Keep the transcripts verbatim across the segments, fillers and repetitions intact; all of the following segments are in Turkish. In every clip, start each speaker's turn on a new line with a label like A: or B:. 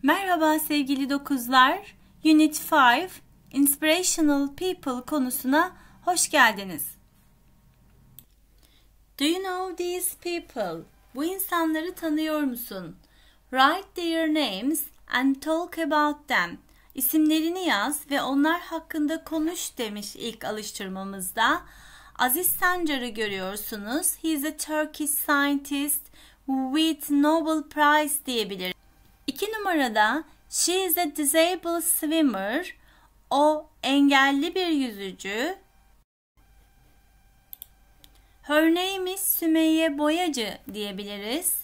A: Merhaba sevgili dokuzlar. Unit beş Inspirational People konusuna hoş geldiniz. Do you know these people? Bu insanları tanıyor musun? Write their names and talk about them. İsimlerini yaz ve onlar hakkında konuş demiş ilk alıştırmamızda. Aziz Sancar'ı görüyorsunuz. He is a Turkish scientist with Nobel Prize diyebiliriz. İki numarada she is a disabled swimmer. O engelli bir yüzücü. Her name is Sümeyye Boyacı diyebiliriz.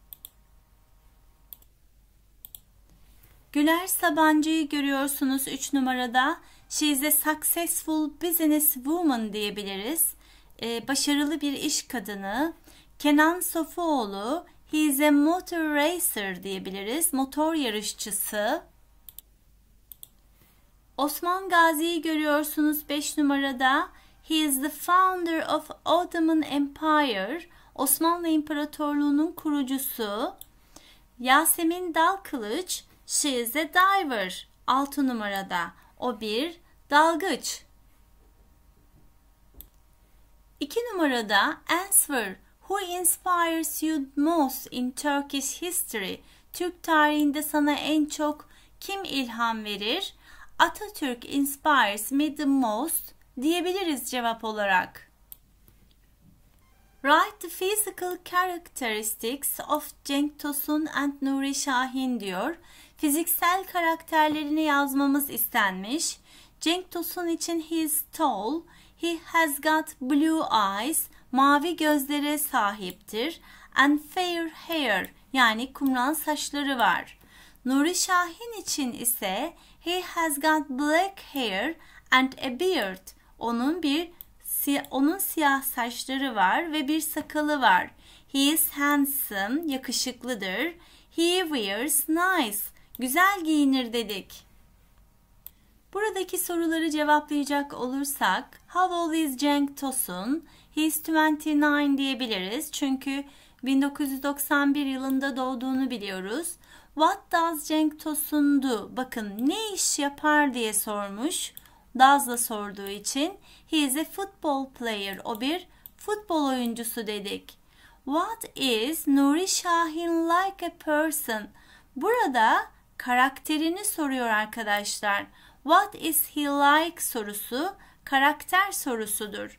A: Güler Sabancı'yı görüyorsunuz üç numarada. She is a successful business woman diyebiliriz. Ee, başarılı bir iş kadını. Kenan Sofuoğlu, he is a motor racer diyebiliriz. Motor yarışçısı. Osman Gazi'yi görüyorsunuz beş numarada. He is the founder of Ottoman Empire. Osmanlı İmparatorluğu'nun kurucusu. Yasemin Dalkılıç, she is a diver. altı numarada. O bir dalgıç. iki numarada answer. Who inspires you most in Turkish history? Türk tarihinde sana en çok kim ilham verir? Atatürk inspires me the most diyebiliriz cevap olarak. Write the physical characteristics of Cenk Tosun and Nuri Şahin diyor. Fiziksel karakterlerini yazmamız istenmiş. Cenk Tosun için he is tall, he has got blue eyes, mavi gözlere sahiptir, and fair hair yani kumral saçları var. Nuri Şahin için ise he has got black hair and a beard. Onun bir onun siyah saçları var ve bir sakalı var. He is handsome, yakışıklıdır. He wears nice, güzel giyinir dedik. Buradaki soruları cevaplayacak olursak, how old is Cenk Tosun? He is yirmi dokuz diyebiliriz çünkü bin dokuz yüz doksan bir yılında doğduğunu biliyoruz. What does Cenk Tosun do? Bakın ne iş yapar diye sormuş. Does'la sorduğu için he is a football player. O bir futbol oyuncusu dedik. What is Nuri Şahin like a person? Burada karakterini soruyor arkadaşlar. What is he like sorusu karakter sorusudur.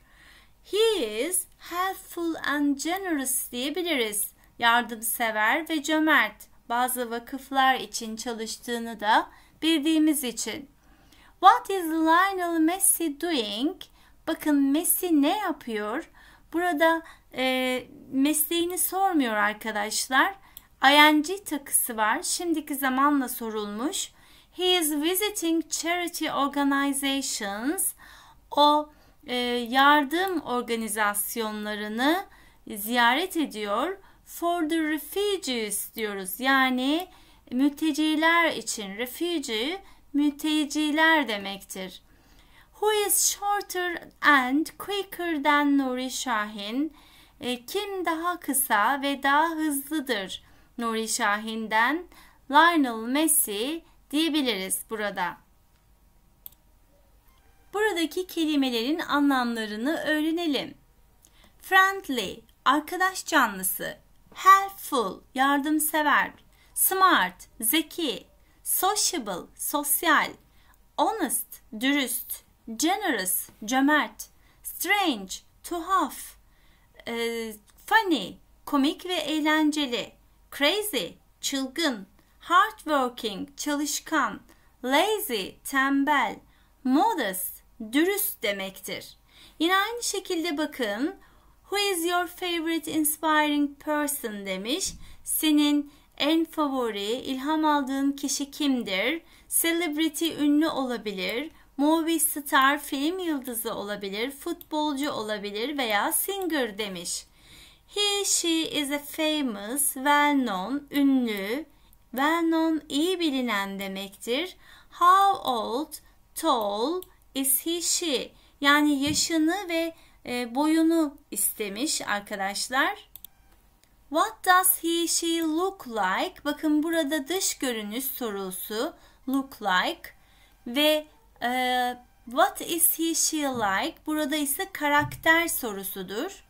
A: He is helpful and generous diyebiliriz. Yardımsever ve cömert. Bazı vakıflar için çalıştığını da bildiğimiz için. What is Lionel Messi doing? Bakın Messi ne yapıyor? Burada e, mesleğini sormuyor arkadaşlar. ing takısı var. Şimdiki zamanla sorulmuş. He is visiting charity organizations. O e, yardım organizasyonlarını ziyaret ediyor. For the refugees diyoruz. Yani mülteciler için. Refugee, mülteciler demektir. Who is shorter and quicker than Nuri Şahin? E, kim daha kısa ve daha hızlıdır Nuri Şahin'den? Lionel Messi diyebiliriz burada. Buradaki kelimelerin anlamlarını öğrenelim. Friendly, arkadaş canlısı. Helpful, yardımsever. Smart, zeki. Sociable, sosyal. Honest, dürüst. Generous, cömert. Strange, tuhaf. E, funny, komik ve eğlenceli. Crazy, çılgın. Hardworking, çalışkan. Lazy, tembel. Modest, dürüst demektir. Yine aynı şekilde bakın. Who is your favorite inspiring person demiş. Senin en favori, ilham aldığın kişi kimdir? Celebrity ünlü olabilir. Movie star film yıldızı olabilir. Futbolcu olabilir veya singer demiş. He, she is a famous, well known, ünlü. Well known iyi bilinen demektir. How old, tall is he, she? Yani yaşını ve e, boyunu istemiş arkadaşlar. What does he she look like? Bakın burada dış görünüş sorusu look like ve e, what is he she like? Burada ise karakter sorusudur.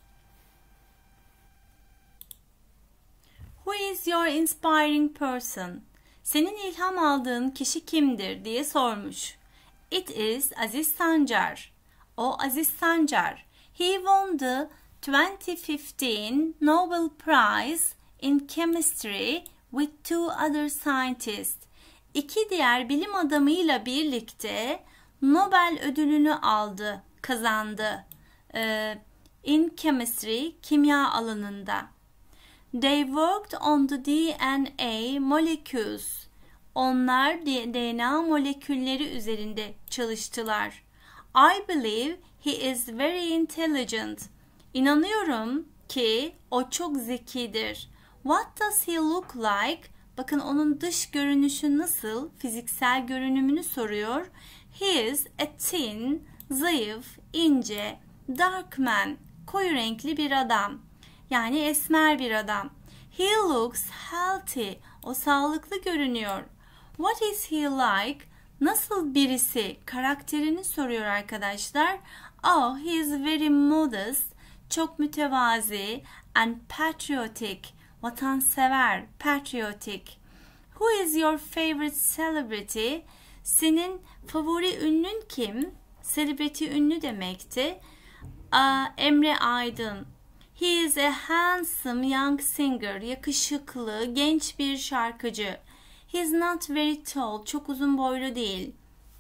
A: Who is your inspiring person? Senin ilham aldığın kişi kimdir diye sormuş. It is Aziz Sancar. O Aziz Sancar. He won the twenty fifteen Nobel Prize in Chemistry with two other scientists. İki diğer bilim adamıyla birlikte Nobel ödülünü aldı, kazandı. Ee, in Chemistry, kimya alanında. They worked on the D N A molecules. Onlar D N A molekülleri üzerinde çalıştılar. I believe he is very intelligent. İnanıyorum ki o çok zekidir. What does he look like? Bakın onun dış görünüşü nasıl? Fiziksel görünümünü soruyor. He is a thin, zayıf, ince, dark man. Koyu renkli bir adam. Yani esmer bir adam. He looks healthy. O sağlıklı görünüyor. What is he like? Nasıl birisi? Karakterini soruyor arkadaşlar. Oh, he is very modest. Çok mütevazi. And patriotic. Vatansever. Patriotic. Who is your favorite celebrity? Senin favori ünlün kim? Celebrity ünlü demekti. Uh, Emre Aydın. He is a handsome young singer. Yakışıklı, genç bir şarkıcı. He is not very tall. Çok uzun boylu değil.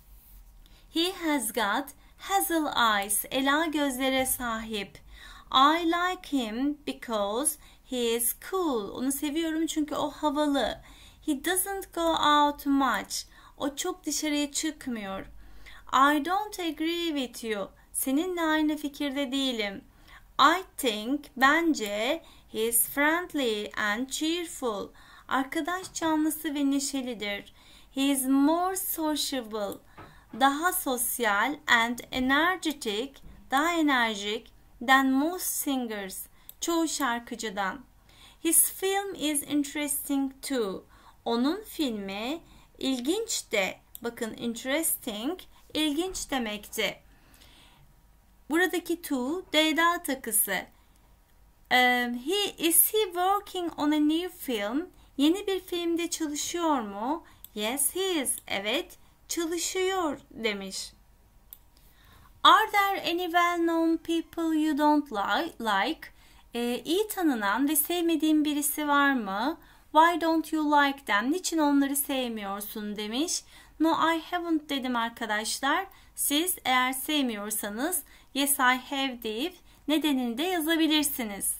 A: He has got hazel eyes. Ela gözlere sahip. I like him because he is cool. Onu seviyorum çünkü o havalı. He doesn't go out much. O çok dışarıya çıkmıyor. I don't agree with you. Seninle aynı fikirde değilim. I think, bence, he is friendly and cheerful. Arkadaş canlısı ve neşelidir. He is more sociable. Daha sosyal and energetic, daha enerjik than most singers. Çoğu şarkıcıdan. His film is interesting too. Onun filmi ilginç de. Bakın interesting, ilginç demekti. Buradaki to, D'da takısı. Um, he is he working on a new film? Yeni bir filmde çalışıyor mu? Yes, he is. Evet, çalışıyor demiş. Are there any well-known people you don't like? Ee, iyi tanınan ve sevmediğin birisi var mı? Why don't you like them? Niçin onları sevmiyorsun demiş. No, I haven't dedim arkadaşlar. Siz eğer sevmiyorsanız yes I have deyip nedenini de yazabilirsiniz.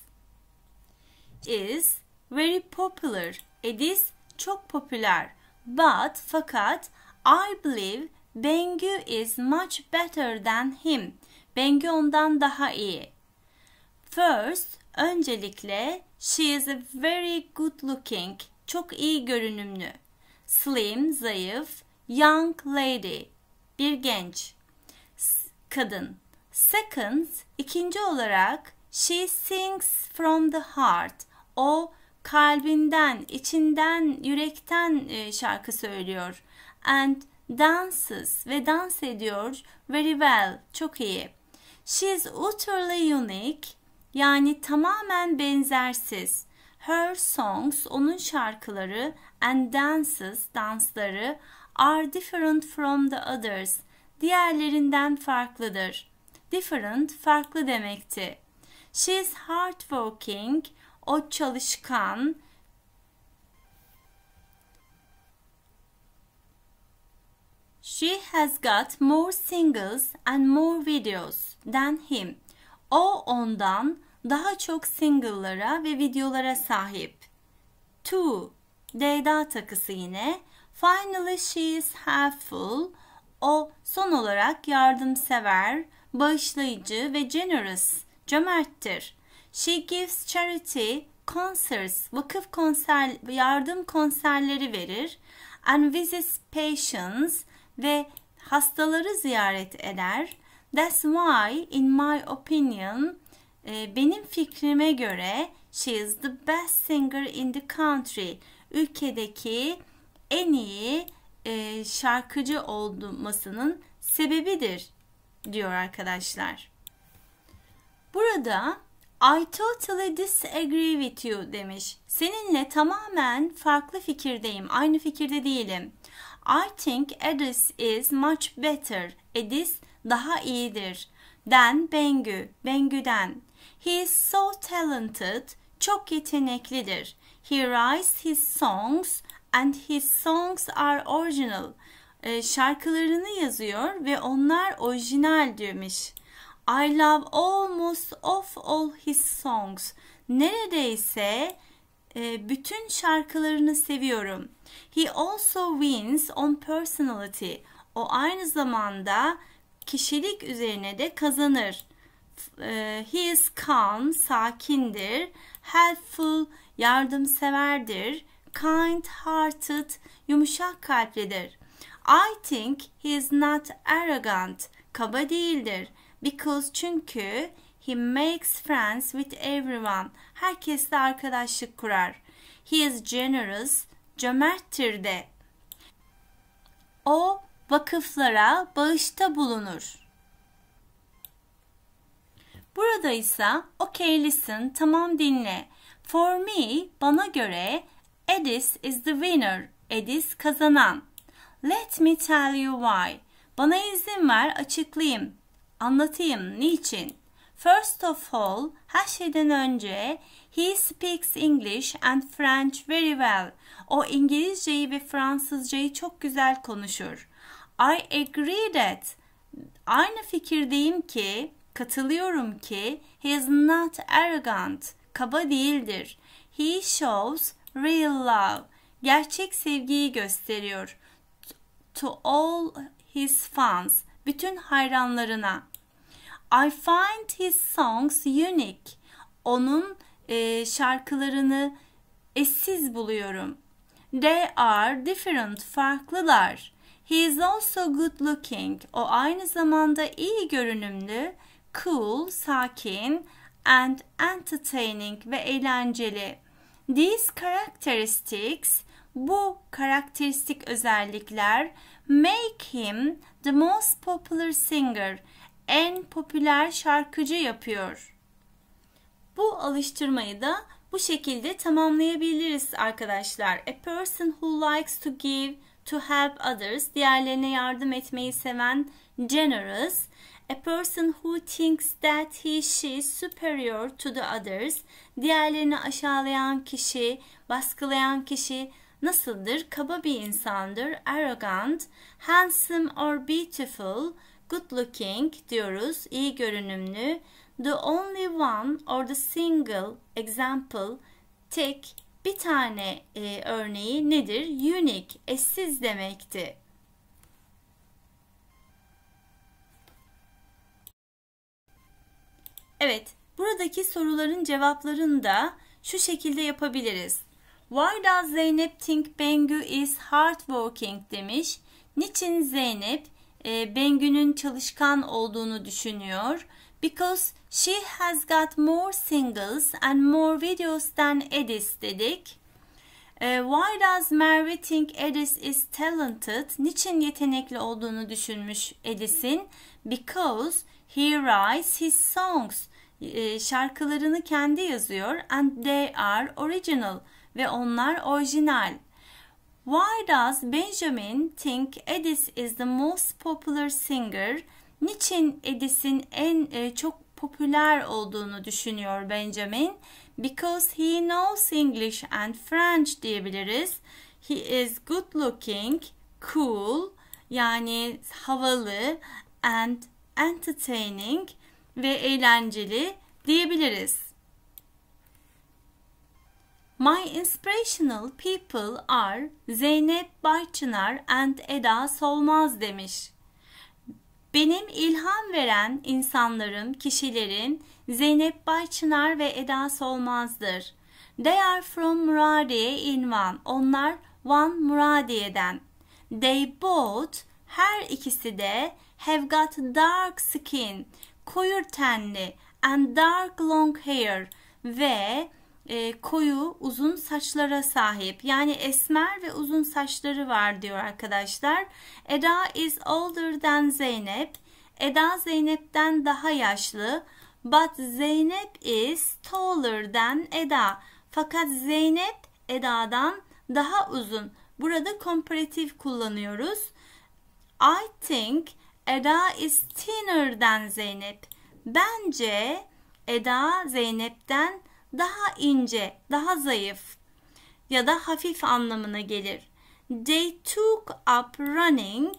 A: Is very popular. It is çok popüler. But fakat I believe Bengü is much better than him. Bengü ondan daha iyi. First, öncelikle she is a very good looking. Çok iyi görünümlü. Slim, zayıf. Young lady. Bir genç. Kadın. Second, ikinci olarak she sings from the heart. O kalbinden, içinden, yürekten şarkı söylüyor. And dances ve dans ediyor very well. Çok iyi. She is utterly unique. Yani tamamen benzersiz. Her songs, onun şarkıları and dances, dansları are different from the others. Diğerlerinden farklıdır. Different, farklı demekti. She is hardworking. O çalışkan. She has got more singles and more videos than him. O ondan daha çok single'lara ve videolara sahip. Two, D'da takısı yine. Finally she is helpful. O son olarak yardımsever, bağışlayıcı ve generous, cömerttir. She gives charity concerts, vakıf konser, yardım konserleri verir. And visits patients ve hastaları ziyaret eder. That's why in my opinion, e, benim fikrime göre She is the best singer in the country. Ülkedeki en iyi e, şarkıcı olmasının sebebidir diyor arkadaşlar. Burada I totally disagree with you demiş. Seninle tamamen farklı fikirdeyim. Aynı fikirde değilim. I think Edis is much better. Edis daha iyidir. Than Bengü. Bengü'den. He is so talented. Çok yeteneklidir. He writes his songs and his songs are original. E, şarkılarını yazıyor ve onlar orijinal demiş. I love almost of all his songs. Neredeyse e, bütün şarkılarını seviyorum. He also wins on personality. O aynı zamanda kişilik üzerine de kazanır. E, he is calm, sakindir. Helpful, yardımseverdir. Kind-hearted, yumuşak kalplidir. I think he is not arrogant. Kaba değildir. Because çünkü he makes friends with everyone. Herkesle arkadaşlık kurar. He is generous. Cömerttir de. O vakıflara bağışta bulunur. Burada ise okay listen, tamam dinle. For me, bana göre Edis is the winner. Edis kazanan. Let me tell you why. Bana izin ver açıklayayım. Anlatayım niçin. First of all, her şeyden önce he speaks English and French very well. O İngilizceyi ve Fransızcayı çok güzel konuşur. I agree that. Aynı fikirdeyim ki, katılıyorum ki he is not arrogant. Kaba değildir. He shows real love. Gerçek sevgiyi gösteriyor. To all his fans. Bütün hayranlarına. I find his songs unique. Onun e, şarkılarını eşsiz buluyorum. They are different, farklılar. He is also good looking. O aynı zamanda iyi görünümlü, cool, sakin, and entertaining ve eğlenceli. These characteristics, bu karakteristik özellikler make him the most popular singer, en popüler şarkıcı yapıyor. Bu alıştırmayı da bu şekilde tamamlayabiliriz arkadaşlar. A person who likes to give, to help others, diğerlerine yardım etmeyi seven, generous. A person who thinks that he, she is superior to the others, diğerlerini aşağılayan kişi, baskılayan kişi nasıldır? Kaba bir insandır. Arrogant, handsome or beautiful, good looking diyoruz, iyi görünümlü. The only one or the single example, tek bir tane e, örneği nedir? Unique, eşsiz demekti. Evet, buradaki soruların cevaplarını da şu şekilde yapabiliriz. Why does Zeynep think Bengü is hardworking demiş. Niçin Zeynep e, Bengü'nün çalışkan olduğunu düşünüyor? Because she has got more singles and more videos than Edis dedik. E, why does Merve think Edis is talented? Niçin yetenekli olduğunu düşünmüş Edis'in? Because he writes his songs. E, şarkılarını kendi yazıyor and they are original. Ve onlar orijinal. Why does Benjamin think Edis is the most popular singer? Niçin Edis'in en e, çok popüler olduğunu düşünüyor Benjamin? Because he knows English and French diyebiliriz. He is good looking, cool, yani havalı, and entertaining ve eğlenceli diyebiliriz. My inspirational people are Zeynep Bayçınar and Eda Solmaz demiş. Benim ilham veren insanlarım, kişilerin Zeynep Bayçınar ve Eda Solmaz'dır. They are from Muradiye in Van. Onlar Van Muradiye'den. They both, her ikisi de have got dark skin, koyu tenli, and dark long hair ve e, koyu uzun saçlara sahip. Yani esmer ve uzun saçları var diyor arkadaşlar. Eda is older than Zeynep. Eda Zeynep'ten daha yaşlı. But Zeynep is taller than Eda. Fakat Zeynep Eda'dan daha uzun. Burada komparatif kullanıyoruz. I think Eda is thinner than Zeynep. Bence Eda Zeynep'ten daha ince, daha zayıf ya da hafif anlamına gelir. They took up running.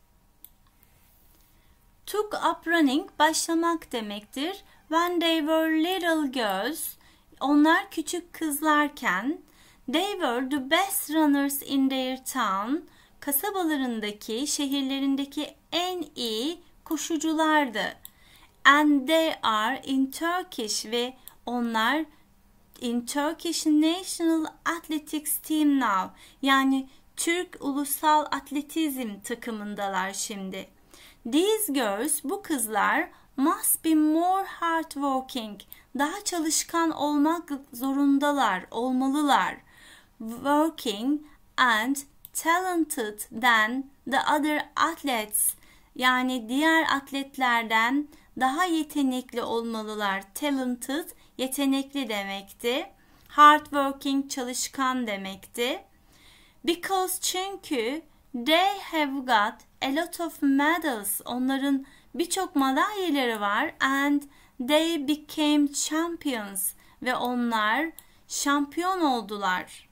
A: Took up running başlamak demektir. When they were little girls, onlar küçük kızlarken, they were the best runners in their town, kasabalarındaki, şehirlerindeki en iyi koşuculardı. And they are in Turkish ve onlar in Turkish National Athletics Team now. Yani Türk Ulusal Atletizm takımındalar şimdi. These girls, bu kızlar must be more hardworking. Daha çalışkan olmak zorundalar, olmalılar. Working and talented than the other athletes. Yani diğer atletlerden daha yetenekli olmalılar. Talented, yetenekli demekti. Hardworking, çalışkan demekti. Because, çünkü they have got a lot of medals. Onların birçok madalyaları var. And they became champions. Ve onlar şampiyon oldular.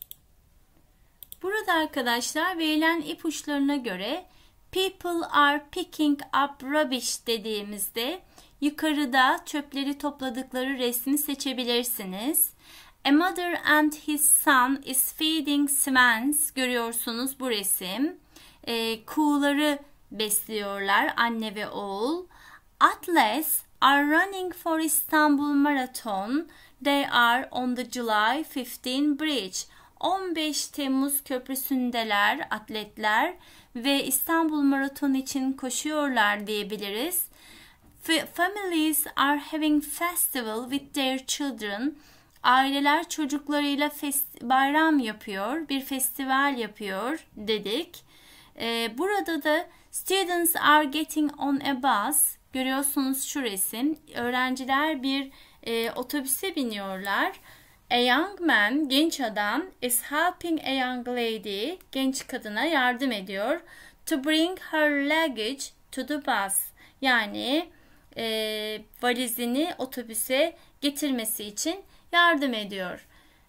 A: Burada arkadaşlar verilen ipuçlarına göre people are picking up rubbish dediğimizde yukarıda çöpleri topladıkları resmi seçebilirsiniz. A mother and his son is feeding swans. Görüyorsunuz bu resim. E, kuğuları besliyorlar anne ve oğul. Athletes are running for Istanbul Marathon. They are on the July fifteenth bridge. on beş Temmuz köprüsündeler atletler ve İstanbul Marathon için koşuyorlar diyebiliriz. Families are having festival with their children. Aileler çocuklarıyla fest- bayram yapıyor, bir festival yapıyor dedik. Ee, burada da students are getting on a bus. Görüyorsunuz şu resim. Öğrenciler bir e, otobüse biniyorlar. A young man, genç adam, is helping a young lady, genç kadına yardım ediyor. To bring her luggage to the bus. Yani e, valizini otobüse getirmesi için yardım ediyor.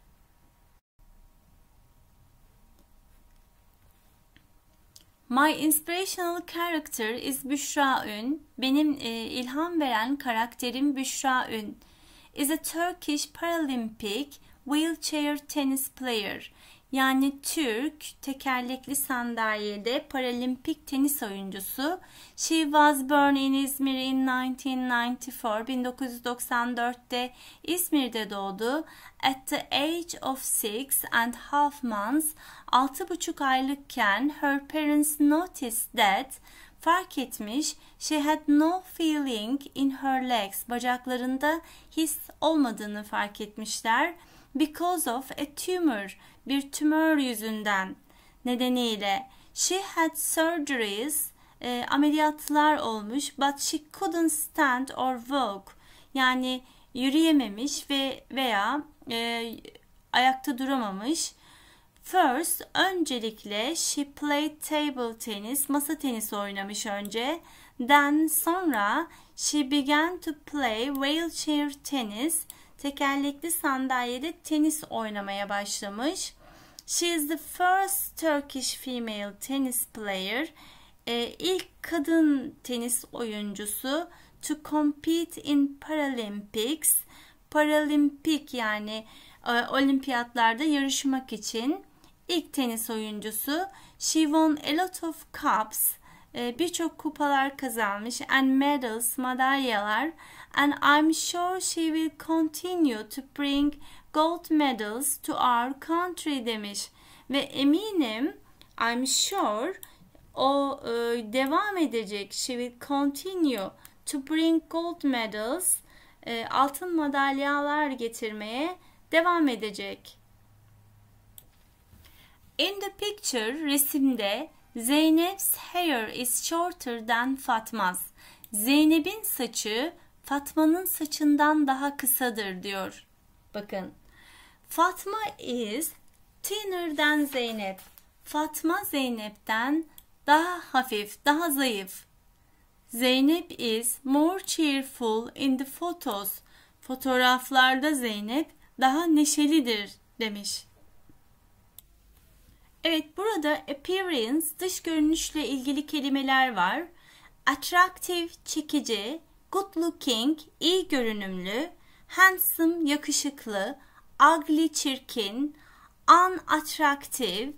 A: My inspirational character is Büşra Ün. Benim e, ilham veren karakterim Büşra Ün. Is a Turkish Paralympic wheelchair tennis player. Yani Türk tekerlekli sandalyede paralimpik tenis oyuncusu. She was born in İzmir in nineteen ninety-four. bin dokuz yüz doksan dörtte İzmir'de doğdu. At the age of six and half months, altı buçuk aylıkken her parents noticed that, fark etmiş, she had no feeling in her legs, bacaklarında his olmadığını fark etmişler. Because of a tumor, bir tümör yüzünden nedeniyle. She had surgeries, e, ameliyatlar olmuş, but she couldn't stand or walk. Yani yürüyememiş ve veya e, ayakta duramamış. First, öncelikle she played table tennis, masa tenisi oynamış önce. Then, sonra she began to play wheelchair tennis, tekerlekli sandalyede tenis oynamaya başlamış. She is the first Turkish female tennis player, ee, ilk kadın tenis oyuncusu to compete in Paralympics, paralimpik yani e, olimpiyatlarda yarışmak için ilk tenis oyuncusu. She won a lot of cups, e, birçok kupalar kazanmış, and medals, madalyalar, and I'm sure she will continue to bring gold medals to our country demiş. Ve eminim, I'm sure, o e, devam edecek. She will continue to bring gold medals, e, altın madalyalar getirmeye devam edecek. In the picture, resimde, Zeynep's hair is shorter than Fatma's. Zeynep'in saçı Fatma'nın saçından daha kısadır diyor. Bakın. Fatma is thinner than Zeynep. Fatma Zeynep'ten daha hafif, daha zayıf. Zeynep is more cheerful in the photos. Fotoğraflarda Zeynep daha neşelidir demiş. Evet, burada appearance, dış görünüşle ilgili kelimeler var. Attractive, çekici, good looking, iyi görünümlü, handsome, yakışıklı, ugly, çirkin, unattractive,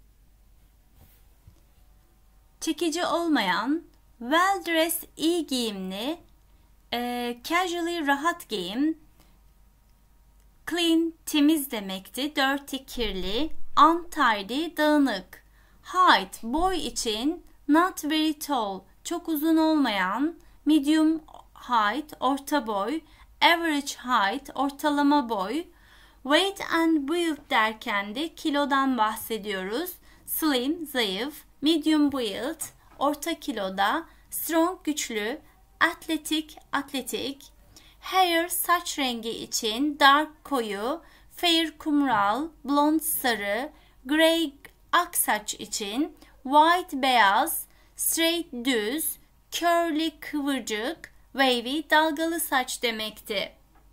A: çekici olmayan, well dressed, iyi giyimli, e, casually, rahat giyim, clean, temiz demekti, dirty, kirli, untidy, dağınık, height, boy için, not very tall, çok uzun olmayan, medium height, orta boy, average height, ortalama boy, weight and build derken de kilodan bahsediyoruz. Slim, zayıf, medium build, orta kiloda, strong, güçlü, athletic, atletik, hair, saç rengi için, dark, koyu, fair, kumral, blond, sarı, grey, aksaç için, white, beyaz, straight, düz, curly, kıvırcık, wavy, dalgalı saç demekti.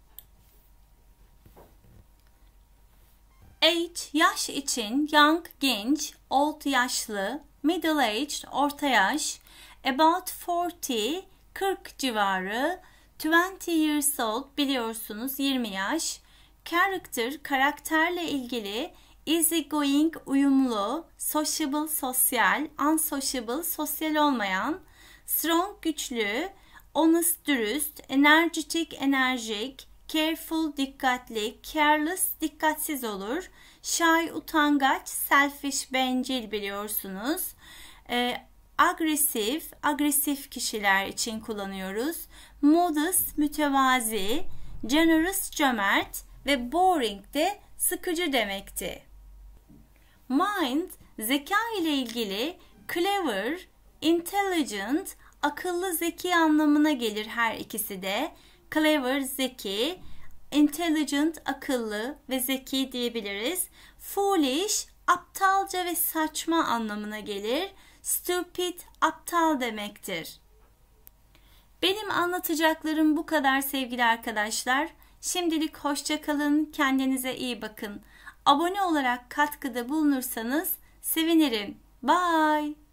A: Age, yaş için, young, genç, old, yaşlı, middle aged, orta yaş, about forty, kırk civarı, twenty years old, biliyorsunuz yirmi yaş, character, karakterle ilgili, easy going, uyumlu, sociable, sosyal, unsociable, sosyal olmayan, strong, güçlü, honest, dürüst, energetic, enerjik, careful, dikkatli, careless, dikkatsiz olur, shy, utangaç, selfish, bencil, biliyorsunuz, ee, agresif, agresif kişiler için kullanıyoruz, modest, mütevazi, generous, cömert ve boring de sıkıcı demekti. Mind, zeka ile ilgili, clever, intelligent, akıllı, zeki anlamına gelir her ikisi de. Clever, zeki, intelligent, akıllı ve zeki diyebiliriz. Foolish, aptalca ve saçma anlamına gelir. Stupid, aptal demektir. Benim anlatacaklarım bu kadar sevgili arkadaşlar. Şimdilik hoşça kalın, kendinize iyi bakın. Abone olarak katkıda bulunursanız sevinirim. Bye.